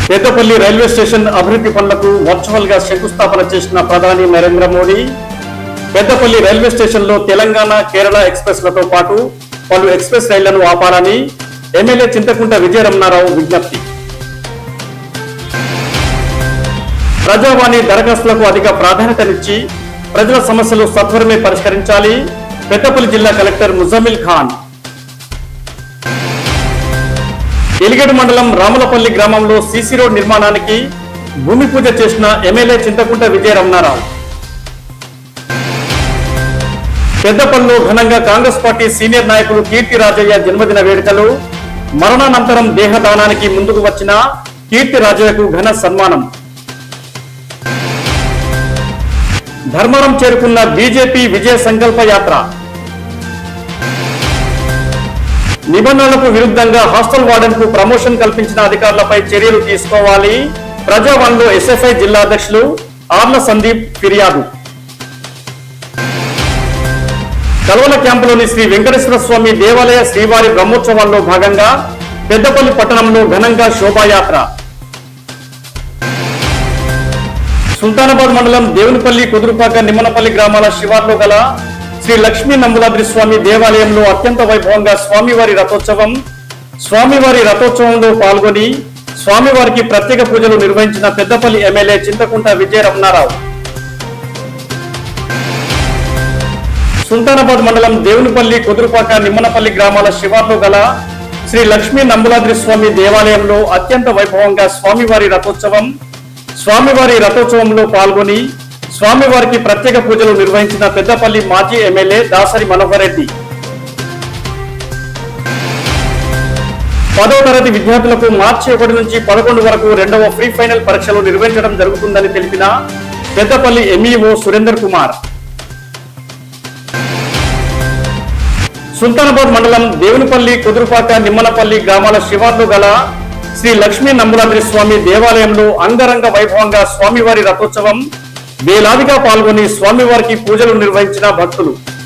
Peddapalli railway station అభివృద్ధి పనులకు virtual గా శంకుస్థాపన చేసిన ప్రధాని నరేంద్ర మోడీ. పెద్దపల్లి రైల్వే స్టేషన్ లో తెలంగాణ కేరళ ఎక్స్ప్రెస్ లతో పాటు పలు ఎక్స్ప్రెస్ రైళ్లను ఆపాలని ఎమ్మెల్యే చింతకుంట విజయరమణారావు విజ్ఞప్తి. ప్రజావాణి దరఖాస్తులకు అధిక ప్రాధాన్యతనిచ్చి ప్రజల సమస్యలు సత్వరమే పరిష్కరించాలి. పెద్దపల్లి జిల్లా కలెక్టర్ ముజమ్మిల్ ఖాన్. ఎలిగేడు మండలం రాములపల్లి గ్రామంలో సీసీ రోడ్ నిర్మాణానికి భూమి పూజ చేసిన ఎమ్మెల్యే చింతకుంట విజయరమణారావు. పెద్దపల్లిలో ఘనంగా కాంగ్రెస్ పార్టీ సీనియర్ నాయకులు కీర్తి రాజయ్య జన్మదిన వేడుకలు. మరణానంతరం దేహదానానికి ముందుకు వచ్చిన కీర్తి రాజయ్యకు ఘన సన్మానం. ధర్మవరం చేరుకున్న బీజేపీ విజయ సంకల్ప యాత్ర. నిబంధనలకు విరుద్ధంగా హాస్టల్ వార్డెన్ కు ప్రమోషన్ కల్పించిన అధికారులపై చర్యలు తీసుకోవాలి. ప్రజావాణిలో ఎస్ఎఫ్ఐ జిల్లా అధ్యక్షులు ఆర్ల సందీప్ ఫిర్యాదు. కల్వల క్యాంపులోని శ్రీ వెంకటేశ్వర స్వామి దేవాలయ శ్రీవారి బ్రహ్మోత్సవాల్లో భాగంగా పెద్దపల్లి పట్టణంలో ఘనంగా శోభాయాత్ర. సుల్తానాబాద్ మండలం దేవునిపల్లి కుదురుపాక నిమ్మనపల్లి గ్రామాల శివార్లో గల శ్రీ లక్ష్మీ నంబులాద్రి స్వామి దేవాలయంలో అత్యంత వైభవంగా స్వామివారి రథోత్సవం. స్వామివారి రథోత్సవంలో పాల్గొని స్వామివారికి ప్రత్యేక పూజలు నిర్వహించిన పెద్దపల్లి ఎమ్మెల్యే చింతకుంట విజయరమణారావు. సుల్తానాబాద్ మండలం దేవునిపల్లి కుదురుపాక నిమ్మనపల్లి గ్రామాల శివార్లో గల శ్రీ లక్ష్మీ నంబులాద్రి స్వామి దేవాలయంలో అత్యంత వైభవంగా స్వామివారి రథోత్సవం. స్వామివారి రథోత్సవంలో పాల్గొని స్వామివారికి ప్రత్యేక పూజలు నిర్వహించిన పెద్దపల్లి మాజీ ఎమ్మెల్యే దాసరి మనోహర్ రెడ్డి. 10వ తరగతి విద్యార్థులకు మార్చి 1 నుంచి 11 వరకు 2వ ఫ్రీ ఫైనల్ పరీక్షలు నిర్వహించడం జరుగుతుందని తెలిపిన పెద్దపల్లి ఎంఈఓ సురేందర్ కుమార్. సుల్తానాబాద్ మండలం దేవునిపల్లి కుదురుపాక నిమ్మనపల్లి గ్రామాల శివార్లో గల శ్రీ లక్ష్మీ నంబులాద్రి స్వామి దేవాలయంలో అంగరంగ వైభవంగా స్వామివారి రథోత్సవం. వేలాదిగా పాల్గొని స్వామివారికి పూజలు నిర్వహించిన భక్తులు.